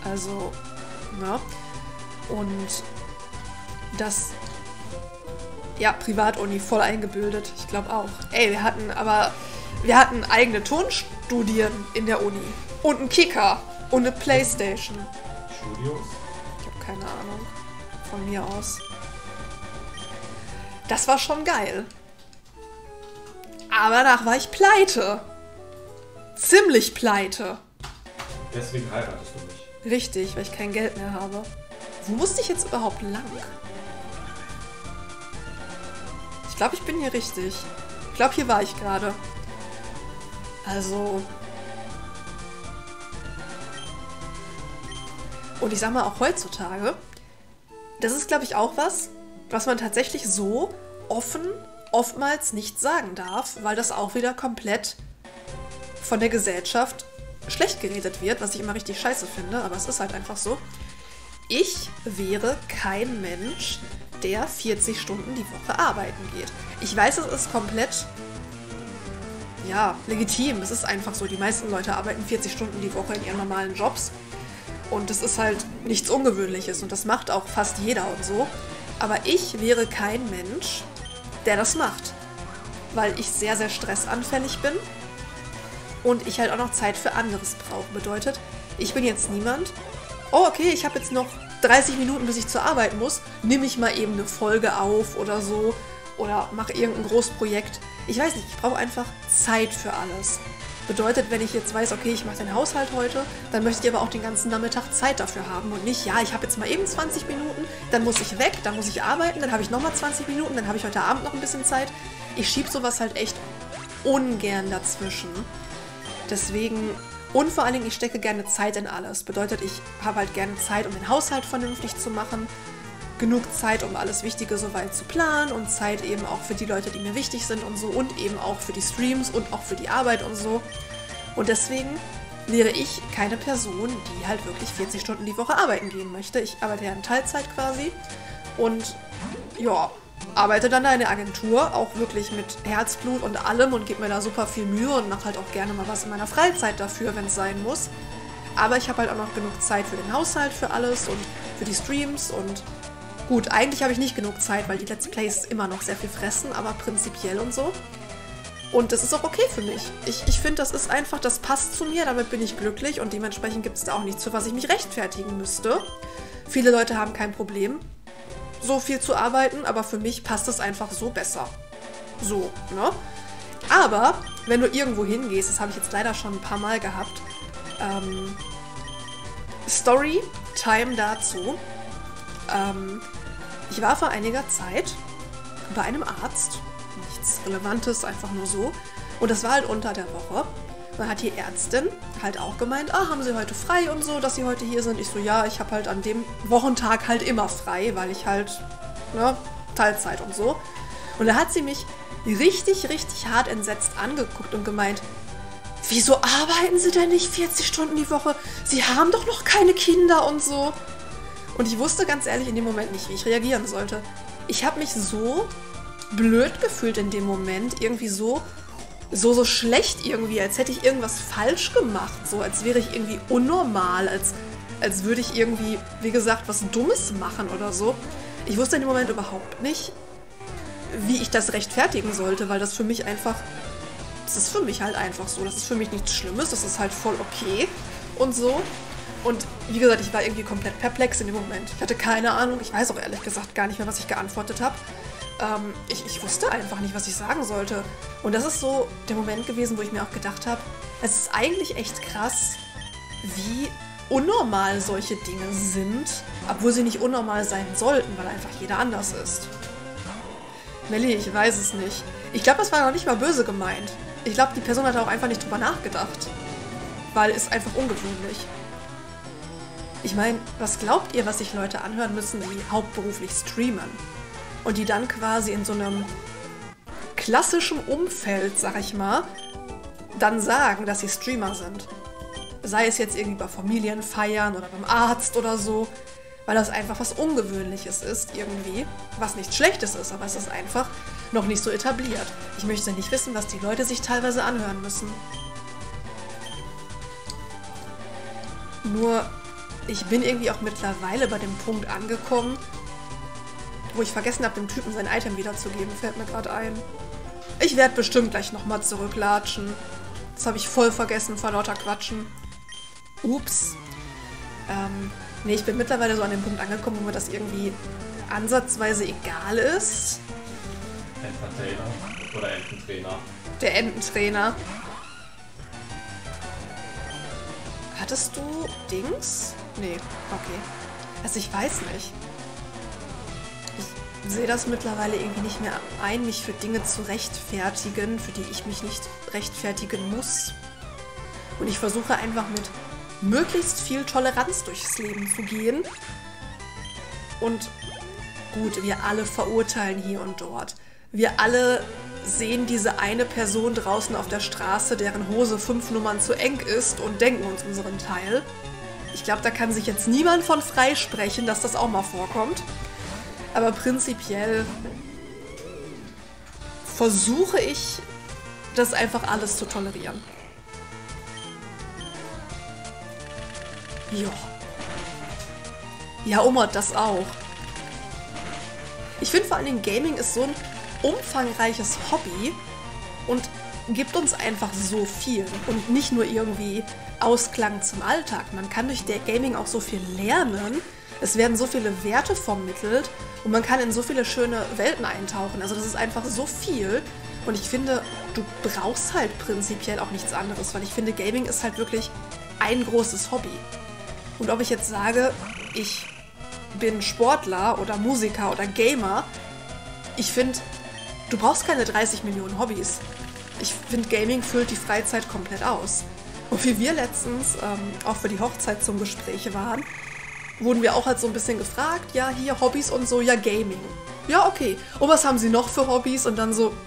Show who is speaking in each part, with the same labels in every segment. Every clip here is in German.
Speaker 1: Also, ne? Und das, ja, Privatuni, voll eingebildet. Ich glaube auch. Ey, wir hatten eigene Tonstudien in der Uni. Und einen Kicker. Und eine Playstation.
Speaker 2: Studios?
Speaker 1: Ich habe keine Ahnung. Von mir aus. Das war schon geil. Aber danach war ich pleite. Ziemlich pleite.
Speaker 2: Deswegen heiratest du mich.
Speaker 1: Richtig, weil ich kein Geld mehr habe. Wo musste ich jetzt überhaupt lang? Ich glaube, ich bin hier richtig. Ich glaube, hier war ich gerade. Also... Und ich sag mal, auch heutzutage, das ist, glaube ich, auch was man tatsächlich so offen oftmals nicht sagen darf, weil das auch wieder komplett von der Gesellschaft schlecht geredet wird, was ich immer richtig scheiße finde, aber es ist halt einfach so. Ich wäre kein Mensch, der 40 Stunden die Woche arbeiten geht. Ich weiß, es ist komplett, ja, legitim. Es ist einfach so. Die meisten Leute arbeiten 40 Stunden die Woche in ihren normalen Jobs. Und das ist halt nichts Ungewöhnliches und das macht auch fast jeder und so. Aber ich wäre kein Mensch, der das macht. Weil ich sehr, sehr stressanfällig bin und ich halt auch noch Zeit für anderes brauche. Bedeutet, ich bin jetzt niemand, oh okay, ich habe jetzt noch 30 Minuten, bis ich zur Arbeit muss, nehme ich mal eben eine Folge auf oder so oder mache irgendein Großprojekt. Ich weiß nicht, ich brauche einfach Zeit für alles. Bedeutet, wenn ich jetzt weiß, okay, ich mache den Haushalt heute, dann möchte ich aber auch den ganzen Nachmittag Zeit dafür haben und nicht, ja, ich habe jetzt mal eben 20 Minuten, dann muss ich weg, dann muss ich arbeiten, dann habe ich nochmal 20 Minuten, dann habe ich heute Abend noch ein bisschen Zeit. Ich schiebe sowas halt echt ungern dazwischen. Deswegen, und vor allen Dingen, ich stecke gerne Zeit in alles. Bedeutet, ich habe halt gerne Zeit, um den Haushalt vernünftig zu machen, genug Zeit, um alles Wichtige soweit zu planen und Zeit eben auch für die Leute, die mir wichtig sind und so und eben auch für die Streams und auch für die Arbeit und so. Und deswegen wäre ich keine Person, die halt wirklich 40 Stunden die Woche arbeiten gehen möchte. Ich arbeite ja in Teilzeit quasi und ja, arbeite dann da in der Agentur, auch wirklich mit Herzblut und allem und gebe mir da super viel Mühe und mache halt auch gerne mal was in meiner Freizeit dafür, wenn es sein muss. Aber ich habe halt auch noch genug Zeit für den Haushalt, für alles und für die Streams und gut, eigentlich habe ich nicht genug Zeit, weil die Let's Plays immer noch sehr viel fressen, aber prinzipiell und so. Und das ist auch okay für mich. Ich finde, das ist einfach, das passt zu mir, damit bin ich glücklich und dementsprechend gibt es da auch nichts, für was ich mich rechtfertigen müsste. Viele Leute haben kein Problem, so viel zu arbeiten, aber für mich passt es einfach so besser. So, ne? Aber, wenn du irgendwo hingehst, das habe ich jetzt leider schon ein paar Mal gehabt, Story-Time dazu. Ich war vor einiger Zeit bei einem Arzt, nichts Relevantes, einfach nur so. Und das war halt unter der Woche. Dann hat die Ärztin halt auch gemeint, haben Sie heute frei und so, dass Sie heute hier sind. Ich so, ja, ich habe halt an dem Wochentag halt immer frei, weil ich halt, ne, Teilzeit und so. Und da hat sie mich richtig, richtig hart entsetzt angeguckt und gemeint, wieso arbeiten Sie denn nicht 40 Stunden die Woche? Sie haben doch noch keine Kinder und so. Und ich wusste ganz ehrlich in dem Moment nicht, wie ich reagieren sollte. Ich habe mich so blöd gefühlt in dem Moment, irgendwie so schlecht irgendwie, als hätte ich irgendwas falsch gemacht, so als wäre ich irgendwie unnormal, als würde ich irgendwie, wie gesagt, was Dummes machen oder so. Ich wusste in dem Moment überhaupt nicht, wie ich das rechtfertigen sollte, weil das für mich einfach, das ist für mich halt einfach so, das ist für mich nichts Schlimmes, das ist halt voll okay und so. Und wie gesagt, ich war irgendwie komplett perplex in dem Moment. Ich hatte keine Ahnung, ich weiß auch ehrlich gesagt gar nicht mehr, was ich geantwortet habe. Ich wusste einfach nicht, was ich sagen sollte. Und das ist so der Moment gewesen, wo ich mir auch gedacht habe, es ist eigentlich echt krass, wie unnormal solche Dinge sind, obwohl sie nicht unnormal sein sollten, weil einfach jeder anders ist. Melli, ich weiß es nicht. Ich glaube, das war noch nicht mal böse gemeint. Ich glaube, die Person hat auch einfach nicht drüber nachgedacht. Weil es einfach ungewöhnlich. Ich meine, was glaubt ihr, was sich Leute anhören müssen, die hauptberuflich streamen? Und die dann quasi in so einem klassischen Umfeld, sag ich mal, dann sagen, dass sie Streamer sind. Sei es jetzt irgendwie bei Familienfeiern oder beim Arzt oder so, weil das einfach was Ungewöhnliches ist irgendwie, was nichts Schlechtes ist, aber es ist einfach noch nicht so etabliert. Ich möchte nicht wissen, was die Leute sich teilweise anhören müssen. Nur ich bin irgendwie auch mittlerweile bei dem Punkt angekommen, wo ich vergessen habe, dem Typen sein Item wiederzugeben, fällt mir gerade ein. Ich werde bestimmt gleich nochmal zurücklatschen. Das habe ich voll vergessen vor lauter Quatschen. Ups. Nee, ich bin mittlerweile so an dem Punkt angekommen, wo mir das irgendwie ansatzweise egal ist.
Speaker 2: Entertainer oder Ententrainer?
Speaker 1: Der Ententrainer. Hattest du Dings? Nee, okay. Also ich weiß nicht. Ich sehe das mittlerweile irgendwie nicht mehr ein, mich für Dinge zu rechtfertigen, für die ich mich nicht rechtfertigen muss. Und ich versuche einfach mit möglichst viel Toleranz durchs Leben zu gehen. Und gut, wir alle verurteilen hier und dort. Wir alle sehen diese eine Person draußen auf der Straße, deren Hose 5 Nummern zu eng ist und denken uns unseren Teil. Ich glaube, da kann sich jetzt niemand von freisprechen, dass das auch mal vorkommt. Aber prinzipiell versuche ich, das einfach alles zu tolerieren. Ja. Ja, Oma, das auch. Ich finde vor allen Dingen, Gaming ist so ein umfangreiches Hobby und gibt uns einfach so viel. Und nicht nur irgendwie Ausklang zum Alltag. Man kann durch Gaming auch so viel lernen. Es werden so viele Werte vermittelt und man kann in so viele schöne Welten eintauchen. Also das ist einfach so viel. Und ich finde, du brauchst halt prinzipiell auch nichts anderes, weil ich finde, Gaming ist halt wirklich ein großes Hobby. Und ob ich jetzt sage, ich bin Sportler oder Musiker oder Gamer, ich finde, du brauchst keine 30 Millionen Hobbys. Ich finde, Gaming füllt die Freizeit komplett aus. Und wie wir letztens auch für die Hochzeit zum Gespräch waren, wurden wir auch halt so ein bisschen gefragt, ja, hier Hobbys und so, ja, Gaming. Ja, okay. Und was haben Sie noch für Hobbys? Und dann so,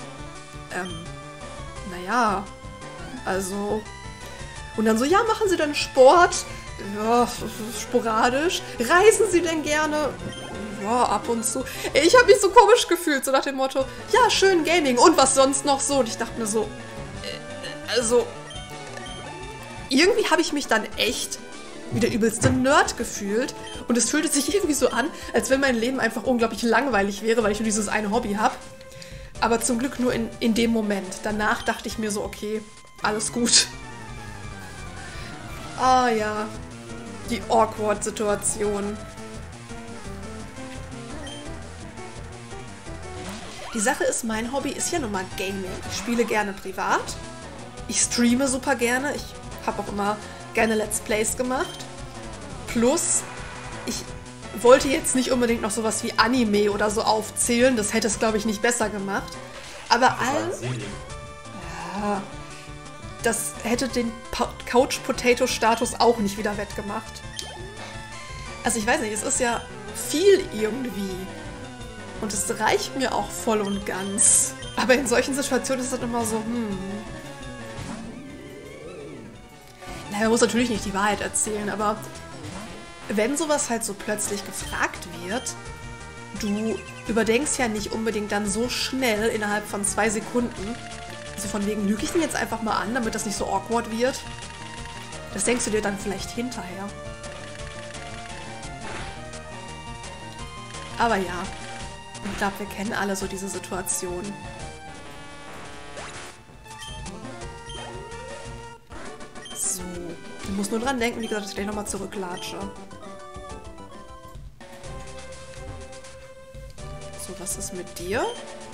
Speaker 1: naja, also... Und dann so, ja, machen Sie denn Sport? Ja, sporadisch. Reisen Sie denn gerne? Ja, ab und zu. Ich habe mich so komisch gefühlt, so nach dem Motto, ja, schön Gaming und was sonst noch so. Und ich dachte mir so, also, irgendwie habe ich mich dann echt wie der übelste Nerd gefühlt. Und es fühlte sich irgendwie so an, als wenn mein Leben einfach unglaublich langweilig wäre, weil ich nur dieses eine Hobby habe. Aber zum Glück nur in dem Moment. Danach dachte ich mir so, okay, alles gut. Ah ja, die Awkward-Situation. Die Sache ist, mein Hobby ist ja nun mal Gaming. Ich spiele gerne privat. Ich streame super gerne. Ich habe auch immer gerne Let's Plays gemacht. Plus, ich wollte jetzt nicht unbedingt noch sowas wie Anime oder so aufzählen. Das hätte es, glaube ich, nicht besser gemacht. Aber ja, das hätte den Couch-Potato-Status auch nicht wieder wettgemacht. Also ich weiß nicht, es ist ja viel irgendwie. Und es reicht mir auch voll und ganz. Aber in solchen Situationen ist es immer so, Naja, man muss natürlich nicht die Wahrheit erzählen, aber wenn sowas halt so plötzlich gefragt wird, du überdenkst ja nicht unbedingt dann so schnell innerhalb von 2 Sekunden. Also von wegen, lüge ich ihn jetzt einfach mal an, damit das nicht so awkward wird. Das denkst du dir dann vielleicht hinterher. Aber ja, ich glaube, wir kennen alle so diese Situation. So, ich muss nur dran denken, wie gesagt, dass ich gleich nochmal zurücklatsche. So, was ist mit dir?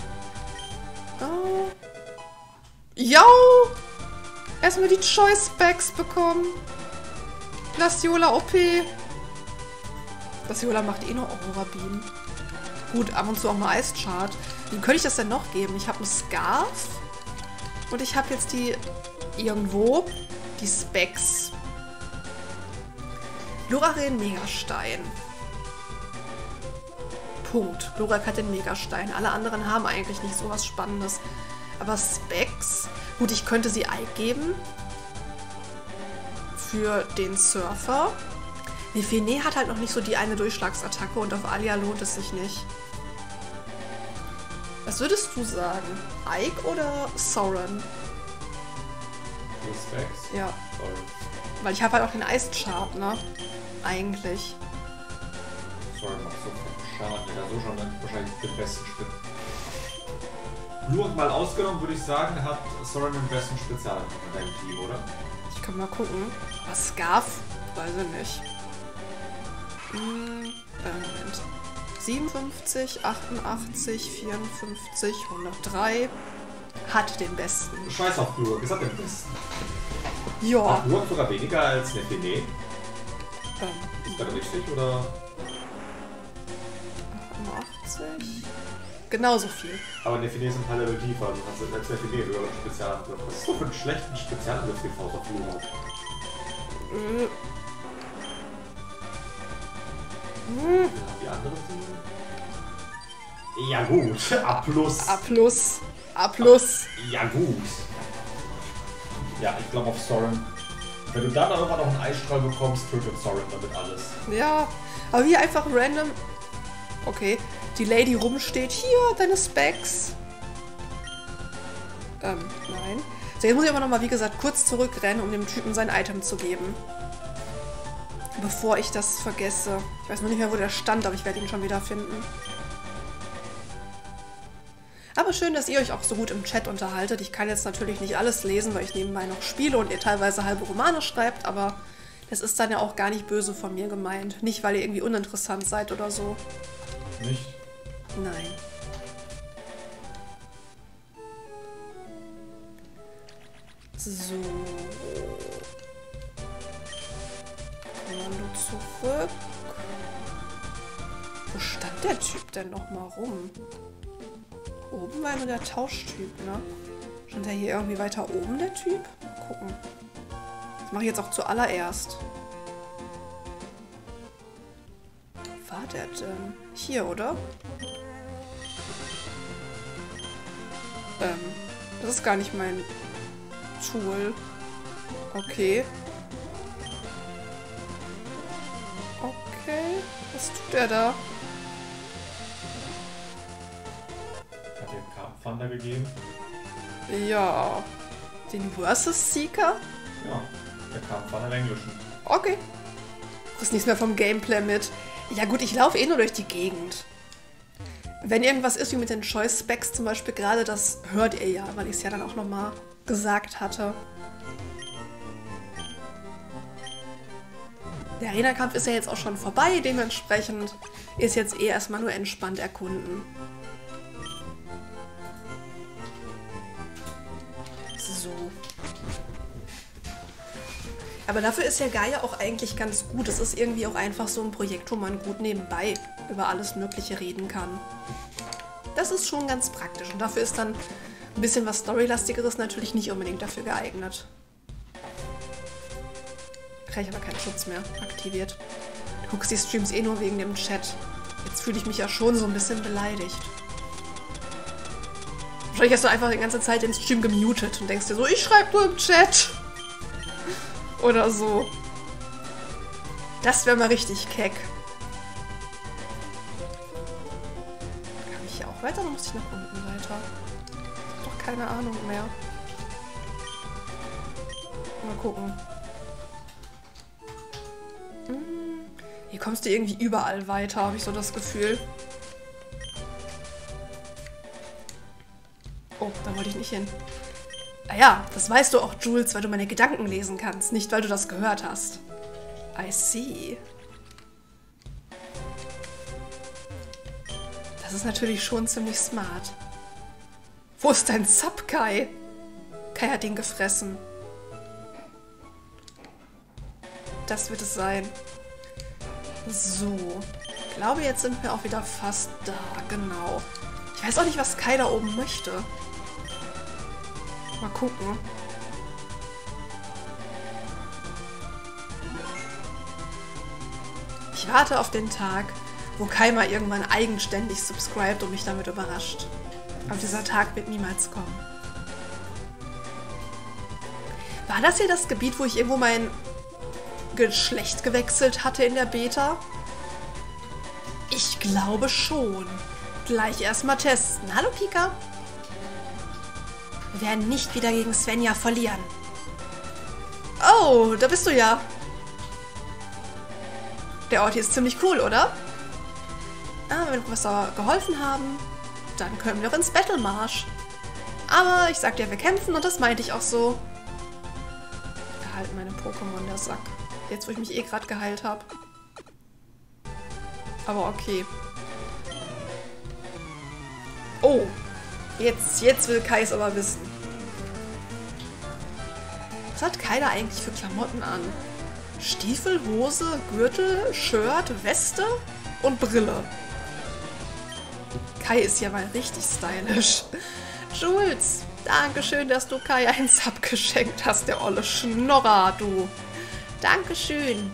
Speaker 1: Oh. Yo! Erstmal die Choice Specs bekommen. Glaciola OP. Glaciola macht eh nur Aurora Beam. Gut, ab und zu auch mal Ice Chart. Wie könnte ich das denn noch geben? Ich habe einen Scarf. Und ich habe jetzt die irgendwo die Specs. Loraren Megastein. Punkt. Lorak hat den Megastein. Alle anderen haben eigentlich nicht so was Spannendes. Aber Specs... Gut, ich könnte sie Ike geben. Für den Surfer. Nefene hat halt noch nicht so die eine Durchschlagsattacke und auf Alia lohnt es sich nicht. Was würdest du sagen? Ike oder Soren?
Speaker 2: Die Specs?
Speaker 1: Ja.
Speaker 2: Sorry.
Speaker 1: Weil ich habe halt auch den Ice-Chart, ne? Eigentlich.
Speaker 2: Soren macht so viel Schaden. Der hat so schon wahrscheinlich den besten Spitz. Nur mal ausgenommen, würde ich sagen, hat Soren den besten Spezialangriff in deinem Team, oder?
Speaker 1: Ich kann mal gucken. Was Scarf? Weiß ich nicht. Moment. 57, 88, 54, 103. Hat den besten.
Speaker 2: Scheiß auf Glurak, ist hat den besten.
Speaker 1: Ja.
Speaker 2: Hat Glurak sogar weniger als Nefene? Ist das richtig, oder?
Speaker 1: 88. Genauso viel.
Speaker 2: Aber Nefene ist ein paar Level tiefer, also hast du als Nefene höheren Spezialangriff. Was ist so für einen schlechten Spezialangriff gefaust auf Glurak? Die anderen sind... Ja gut, A+.
Speaker 1: A+.
Speaker 2: Ja gut. Ja, ich glaube auf Soren. Wenn du dann irgendwann noch einen Eisstrahl bekommst, tötet Soren damit alles.
Speaker 1: Ja, aber wie einfach random... Okay, die Lady rumsteht. Hier, deine Specs. Nein. So, jetzt muss ich aber nochmal, wie gesagt, kurz zurückrennen, um dem Typen sein Item zu geben. Bevor ich das vergesse. Ich weiß noch nicht mehr, wo der stand, aber ich werde ihn schon wieder finden. Aber schön, dass ihr euch auch so gut im Chat unterhaltet. Ich kann jetzt natürlich nicht alles lesen, weil ich nebenbei noch spiele und ihr teilweise halbe Romane schreibt, aber das ist dann ja auch gar nicht böse von mir gemeint. Nicht, weil ihr irgendwie uninteressant seid oder so.
Speaker 2: Nicht?
Speaker 1: Nein. So. Kommando zurück. Wo stand der Typ denn noch mal rum? Oben war nur der Tauschtyp, ne? Stand der hier irgendwie weiter oben, der Typ? Mal gucken. Das mache ich jetzt auch zuallererst. Wo war der denn? Hier, oder? Das ist gar nicht mein Tool. Okay. Okay. Was tut er da?
Speaker 2: Hat dir einen Thunder gegeben?
Speaker 1: Ja. Den Versus Seeker?
Speaker 2: Ja, der Thunder im Englischen.
Speaker 1: Okay. Du kriegst nichts mehr vom Gameplay mit. Ja gut, ich laufe eh nur durch die Gegend. Wenn irgendwas ist, wie mit den Choice Specs zum Beispiel gerade, das hört ihr ja, weil ich es ja dann auch nochmal gesagt hatte. Der Arena-Kampf ist ja jetzt auch schon vorbei, dementsprechend ist jetzt eh erstmal nur entspannt erkunden. So. Aber dafür ist ja Gaia auch eigentlich ganz gut. Es ist irgendwie auch einfach so ein Projekt, wo man gut nebenbei über alles Mögliche reden kann. Das ist schon ganz praktisch. Und dafür ist dann ein bisschen was Storylastigeres natürlich nicht unbedingt dafür geeignet. Kriege ich aber keinen Schutz mehr aktiviert. Du guckst die Streams eh nur wegen dem Chat. Jetzt fühle ich mich ja schon so ein bisschen beleidigt. Wahrscheinlich hast du einfach die ganze Zeit den Stream gemutet und denkst dir so, ich schreibe nur im Chat. Oder so. Das wäre mal richtig keck. Kann ich hier auch weiter oder muss ich nach unten weiter? Ich hab doch keine Ahnung mehr. Mal gucken. Hier kommst du irgendwie überall weiter, habe ich so das Gefühl. Oh, da wollte ich nicht hin. Ah ja, das weißt du auch, Jules, weil du meine Gedanken lesen kannst, nicht weil du das gehört hast. I see. Das ist natürlich schon ziemlich smart. Wo ist dein Sub, Kai? Kai hat ihn gefressen. Das wird es sein. So. Ich glaube, jetzt sind wir auch wieder fast da. Genau. Ich weiß auch nicht, was Kai da oben möchte. Mal gucken. Ich warte auf den Tag, wo Kai mal irgendwann eigenständig subscribt und mich damit überrascht. Aber dieser Tag wird niemals kommen. War das hier das Gebiet, wo ich irgendwo mein Geschlecht gewechselt hatte in der Beta? Ich glaube schon. Gleich erstmal testen. Hallo Pika. Wir werden nicht wieder gegen Svenja verlieren. Oh, da bist du ja. Der Ort hier ist ziemlich cool, oder? Ah, wenn wir was da geholfen haben, dann können wir auch ins Battle Marsch. Aber ich sagte ja, wir kämpfen und das meinte ich auch so. Da halten meine Pokémon der Sack. Jetzt, wo ich mich eh gerade geheilt habe. Aber okay. Oh, jetzt will Kai es aber wissen. Was hat Kai da eigentlich für Klamotten an? Stiefel, Hose, Gürtel, Shirt, Weste und Brille. Kai ist ja mal richtig stylisch. Jules, dankeschön, dass du Kai einen Sub geschenkt hast, der olle Schnorrer, du. Dankeschön.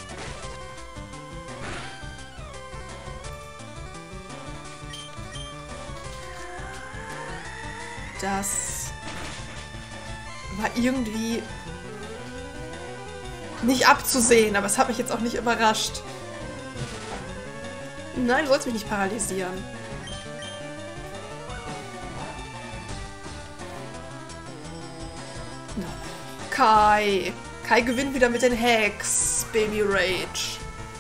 Speaker 1: Das war irgendwie nicht abzusehen, aber es hat mich jetzt auch nicht überrascht. Nein, du sollst mich nicht paralysieren. No. Kai. Kai gewinnt wieder mit den Hacks. Baby Rage.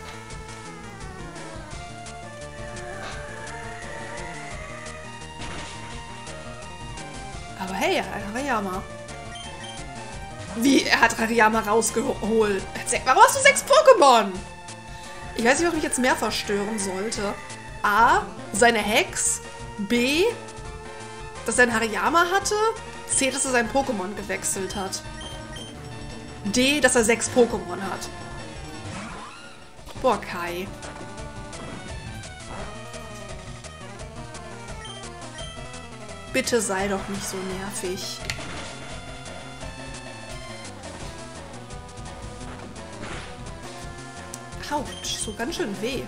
Speaker 1: Aber hey, er hat Hariyama. Wie? Er hat Hariyama rausgeholt. Warum hast du 6 Pokémon? Ich weiß nicht, ob ich jetzt mehr verstören sollte. A, seine Hacks. B, dass er ein Hariyama hatte. C, dass er sein Pokémon gewechselt hat. D, dass er 6 Pokémon hat. Boah, Kai. Bitte sei doch nicht so nervig. Autsch, so ganz schön weh.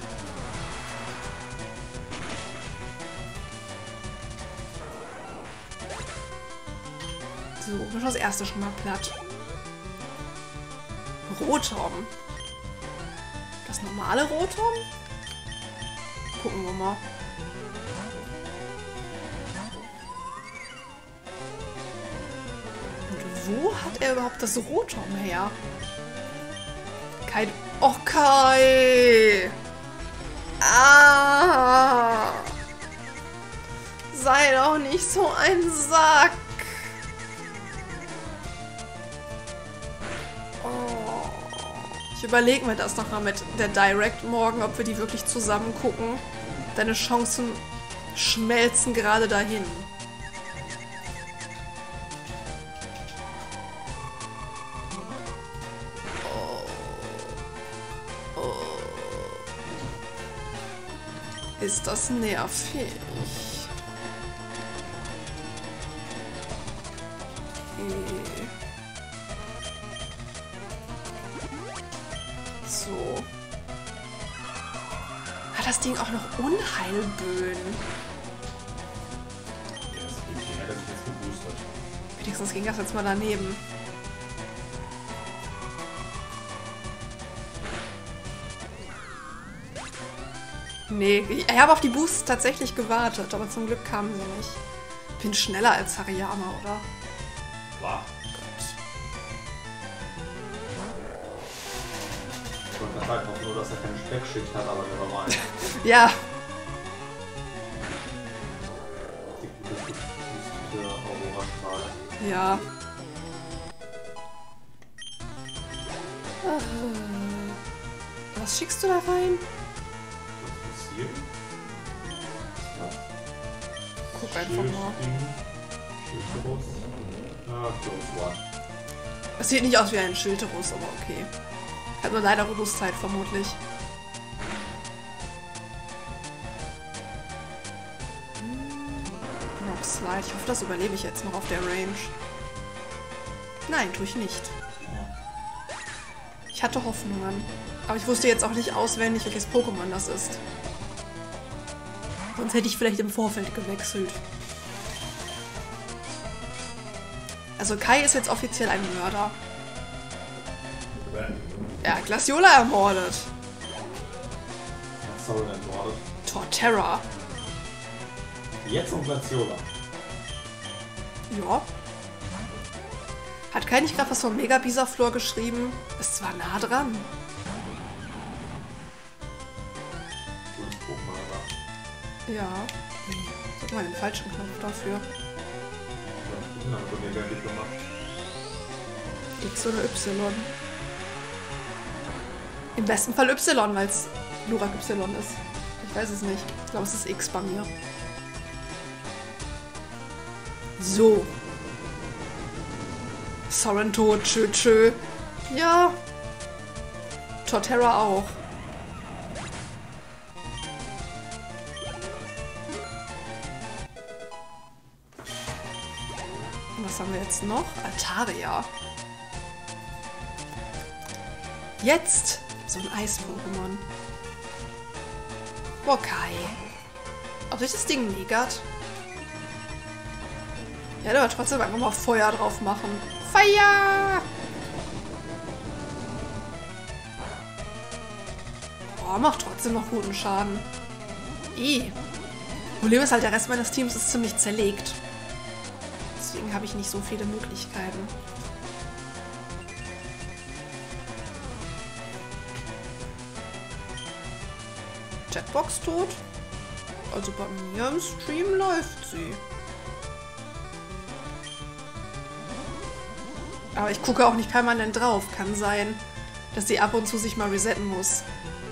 Speaker 1: So, wir schon das erste schon mal platt. Rotom. Das normale Rotom? Gucken wir mal. Und wo hat er überhaupt das Rotom her? Kein... Och, Kai! Ah! Sei doch nicht so ein Sack! Oh. Ich überlege mir das nochmal mit der Direct morgen, ob wir die wirklich zusammen gucken. Deine Chancen schmelzen gerade dahin. Ist das nervig? Okay. So. Hat das Ding auch noch Unheilböen? Wenigstens ging das jetzt mal daneben. Nee, ich habe auf die Boosts tatsächlich gewartet, aber zum Glück kamen sie nicht. Bin schneller als Hariyama, oder?
Speaker 2: Klar. Ich wollte halt noch nur, dass er keine Speckschicht hat, aber der war mal.
Speaker 1: Ja.
Speaker 2: Die gute Aurora-Strahl.
Speaker 1: Ja. Was schickst du da rein? Guck einfach mal. Es sieht nicht aus wie ein Schilderus, aber okay. Hat nur leider Robustheit vermutlich. Rock Slide. Ich hoffe, das überlebe ich jetzt noch auf der Range. Nein, tue ich nicht. Ich hatte Hoffnungen. Aber ich wusste jetzt auch nicht auswendig, welches Pokémon das ist. Sonst hätte ich vielleicht im Vorfeld gewechselt. Also Kai ist jetzt offiziell ein Mörder. Er hat Glaceola ermordet.
Speaker 2: Was soll denn ermordet?
Speaker 1: Torterra.
Speaker 2: Jetzt um Glaceola.
Speaker 1: Ja. Hat Kai nicht gerade was von Mega Bisaflor geschrieben? Ist zwar nah dran.
Speaker 2: Gutes Pokémon, aber.
Speaker 1: Ja. Drück mal den falschen Knopf dafür.
Speaker 2: Ja, von mir fertig gemacht.
Speaker 1: X oder Y? Im besten Fall Y, weil es Glurak Y ist. Ich weiß es nicht. Ich glaube, es ist X bei mir. So. Soren tot, tschö. Ja. Torterra auch. Und was haben wir jetzt noch? Altaria. Jetzt so ein Eis-Pokémon. Boah, Kai. Ob sich das Ding megert? Ja, aber trotzdem einfach mal Feuer drauf machen. Feuer! Oh, macht trotzdem noch guten Schaden. Problem ist halt, der Rest meines Teams ist ziemlich zerlegt. Deswegen habe ich nicht so viele Möglichkeiten. Jetbox tot? Also bei mir im Stream läuft sie. Aber ich gucke auch nicht permanent drauf. Kann sein, dass sie ab und zu sich mal resetten muss.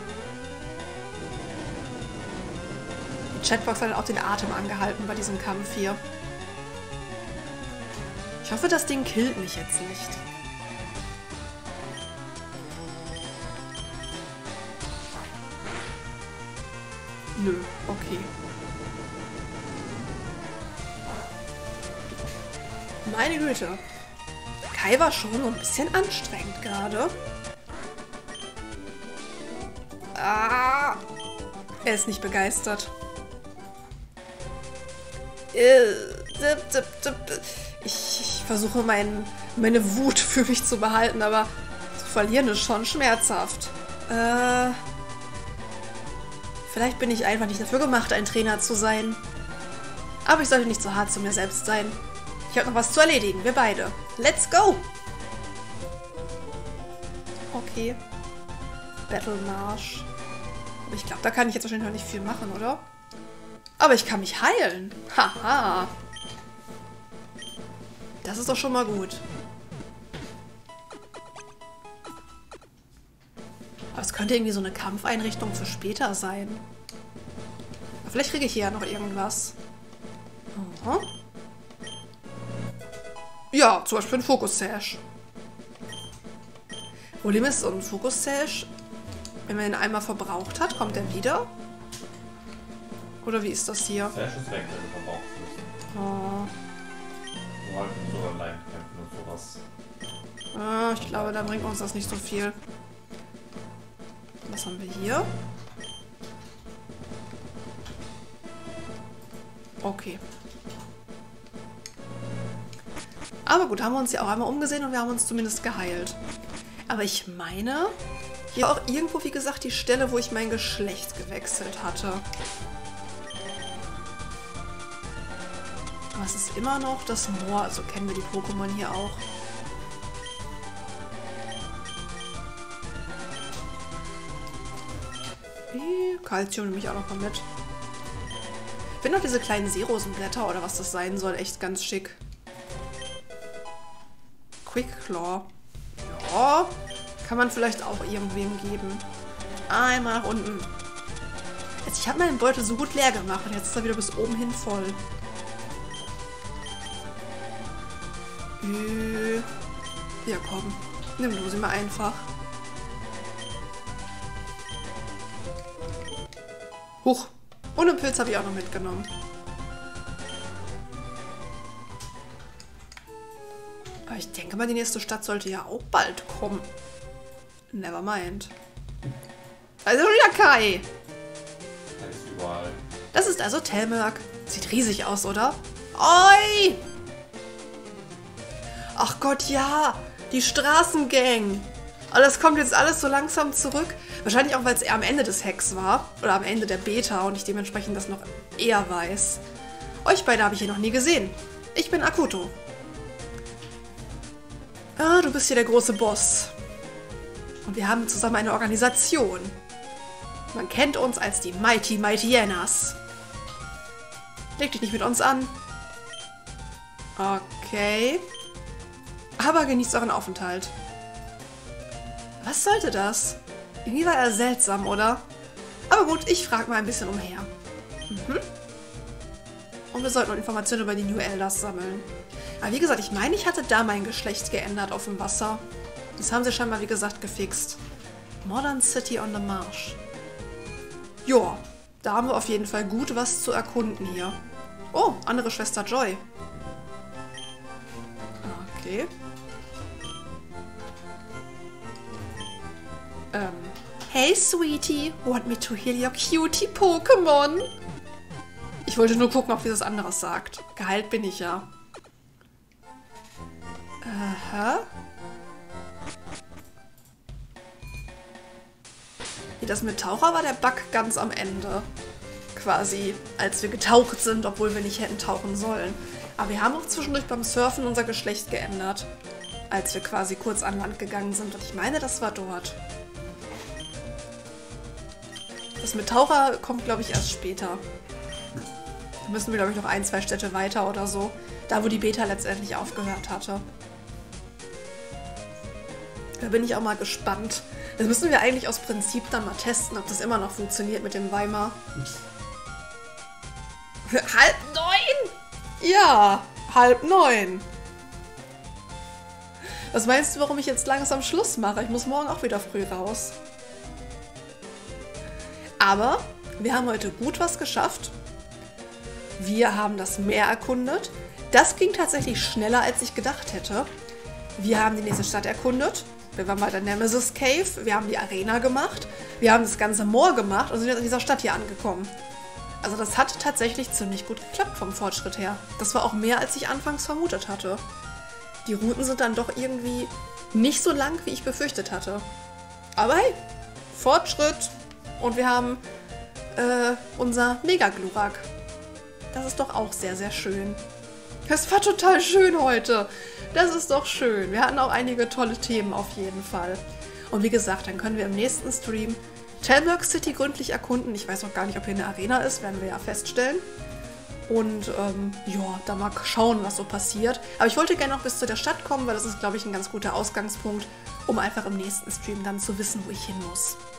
Speaker 1: Die Chatbox hat auch den Atem angehalten bei diesem Kampf hier. Ich hoffe, das Ding killt mich jetzt nicht. Nö, okay. Meine Güte. Kai war schon so ein bisschen anstrengend gerade. Ah, er ist nicht begeistert. Ich versuche meine Wut für mich zu behalten, aber zu verlieren ist schon schmerzhaft. Vielleicht bin ich einfach nicht dafür gemacht, ein Trainer zu sein. Aber ich sollte nicht so hart zu mir selbst sein. Ich habe noch was zu erledigen, wir beide. Let's go! Okay. Battle Marsch. Aber ich glaube, da kann ich jetzt wahrscheinlich noch nicht viel machen, oder? Aber ich kann mich heilen. Haha. Das ist doch schon mal gut. Aber es könnte irgendwie so eine Kampfeinrichtung für später sein. Aber vielleicht kriege ich hier ja noch irgendwas. Aha. Ja, zum Beispiel ein Fokus-Sash. Problem ist, so ein Fokus-Sash, wenn man ihn einmal verbraucht hat, kommt er wieder? Oder wie ist das hier?
Speaker 2: Sash ist weg, wenn du verbraucht bist.
Speaker 1: Oh.
Speaker 2: Nur halt in so Online-Kämpfen und sowas.
Speaker 1: Ah, ich glaube, da bringt uns das nicht so viel. Was haben wir hier? Okay. Aber gut, haben wir uns ja auch einmal umgesehen und wir haben uns zumindest geheilt. Aber ich meine, hier war auch irgendwo, wie gesagt, die Stelle, wo ich mein Geschlecht gewechselt hatte. Aber es ist immer noch das Moor, also kennen wir die Pokémon hier auch. Calcium nehme ich auch noch mal mit. Ich finde auch diese kleinen Seerosenblätter oder was das sein soll, echt ganz schick. Quick-Claw. Ja, kann man vielleicht auch irgendwem geben. Einmal nach unten. Also ich habe meinen Beutel so gut leer gemacht und jetzt ist er wieder bis oben hin voll. Ja, komm. Nimm du sie mal einfach. Huch. Und einen Pilz habe ich auch noch mitgenommen. Aber ich denke mal, die nächste Stadt sollte ja auch bald kommen. Never mind. Also wieder Kai.
Speaker 2: Das ist überall.
Speaker 1: Das ist also Telmerk. Sieht riesig aus, oder? Oi! Ach Gott, ja. Die Straßengang. Aber das kommt jetzt alles so langsam zurück. Wahrscheinlich auch, weil es eher am Ende des Hacks war. Oder am Ende der Beta und ich dementsprechend das noch eher weiß. Euch beide habe ich hier noch nie gesehen. Ich bin Akuto. Ah, du bist hier der große Boss. Und wir haben zusammen eine Organisation. Man kennt uns als die Mighty Mightyanas. Leg dich nicht mit uns an. Okay. Aber genießt euren Aufenthalt. Was sollte das? Irgendwie war er seltsam, oder? Aber gut, ich frage mal ein bisschen umher. Und wir sollten noch Informationen über die New Elders sammeln. Aber wie gesagt, ich meine, ich hatte da mein Geschlecht geändert auf dem Wasser. Das haben sie scheinbar, wie gesagt, gefixt. Modern City on the Marsh. Joa, da haben wir auf jeden Fall gut was zu erkunden hier. Oh, andere Schwester Joy. Okay. Hey, Sweetie, want me to heal your cutie Pokémon? Ich wollte nur gucken, ob sie das anderes sagt. Geheilt bin ich ja. Aha. Wie das mit Taucher war der Bug ganz am Ende. Quasi, als wir getaucht sind, obwohl wir nicht hätten tauchen sollen. Aber wir haben auch zwischendurch beim Surfen unser Geschlecht geändert. Als wir quasi kurz an Land gegangen sind. Und ich meine, das war dort. Das mit Taucher kommt, glaube ich, erst später. Da müssen wir, glaube ich, noch 1, 2 Städte weiter oder so. Da, wo die Beta letztendlich aufgehört hatte. Da bin ich auch mal gespannt. Das müssen wir eigentlich aus Prinzip dann mal testen, ob das immer noch funktioniert mit dem Weimar. 8:30? Ja, 8:30. Was meinst du, warum ich jetzt langsam Schluss mache? Ich muss morgen auch wieder früh raus. Aber wir haben heute gut was geschafft. Wir haben das Meer erkundet. Das ging tatsächlich schneller, als ich gedacht hätte. Wir haben die nächste Stadt erkundet. Wir waren bei der Nemesis Cave. Wir haben die Arena gemacht. Wir haben das ganze Moor gemacht und sind jetzt in dieser Stadt hier angekommen. Also das hat tatsächlich ziemlich gut geklappt vom Fortschritt her. Das war auch mehr, als ich anfangs vermutet hatte. Die Routen sind dann doch irgendwie nicht so lang, wie ich befürchtet hatte. Aber hey, Fortschritt. Und wir haben unser Mega-Glurak. Das ist doch auch sehr, sehr schön. Das war total schön heute. Das ist doch schön. Wir hatten auch einige tolle Themen auf jeden Fall. Und wie gesagt, dann können wir im nächsten Stream Talmberg City gründlich erkunden. Ich weiß auch gar nicht, ob hier eine Arena ist. Werden wir ja feststellen. Und ja, dann mal schauen, was so passiert. Aber ich wollte gerne noch bis zu der Stadt kommen, weil das ist, glaube ich, ein ganz guter Ausgangspunkt, um einfach im nächsten Stream dann zu wissen, wo ich hin muss.